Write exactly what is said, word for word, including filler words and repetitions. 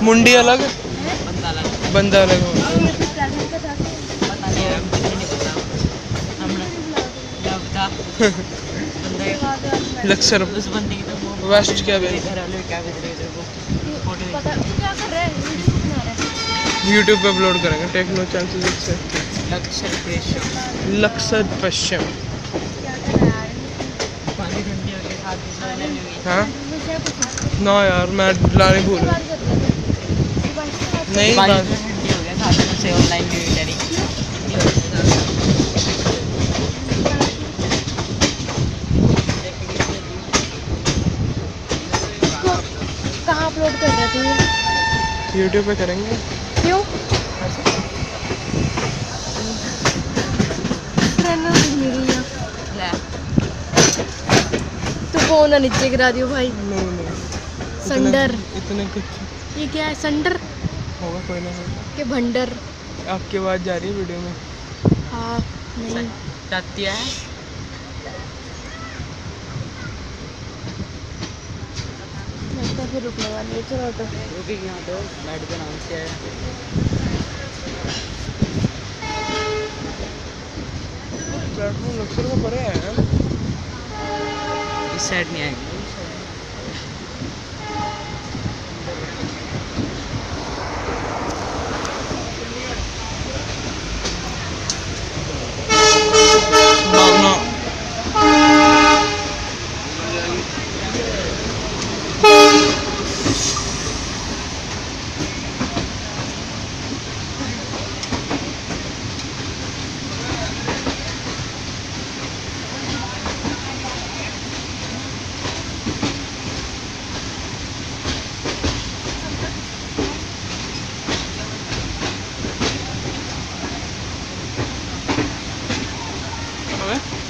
मुंडी अलग बंदा अलग बंदा अलग हो। पता नहीं यार, मुझे नहीं पता। हमने क्या बता बंदा लक्सर उस बंदे की तो वो वेस्ट क्या भेज घर वाले क्या भेज रहे थे वो फोटो पता तू क्या कर रहा है? वीडियो बना रहा है? यूट्यूब पे अपलोड करेंगे टेक्नो चांसेस से। लक्ष्य पश्चिम लक्सर पश्चिम। क्या कर रहा है यार? पानी ठंडी हो गई खाती सोने लगी। हाँ मुझे कुछ ना यार मैं लाने भूल गया। बात कर रहा था। नहीं पानी बात ठंडी हो गया खाती से ऑनलाइन वीडियो डाली। कहाँ अपलोड कर रहा तू? यूट्यूब पे करेंगे। क्यों? ले तू फोन ना नीचे गिरा दियो भाई। नहीं नहीं संडर। इतने कुछ ये क्या है? संडर होगा कोई ना कोई। के भंडर। आपकी आवाज़ जा रही है वीडियो में। हाँ नहीं चाहती है लगता है फिर रुकने वाली है। चलो ऑटो रुकी यहाँ तो लाइट का नाम से है। प्लेटफॉर्म लक्सर का परे है। इस साइड नहीं आएगी। भागना अबे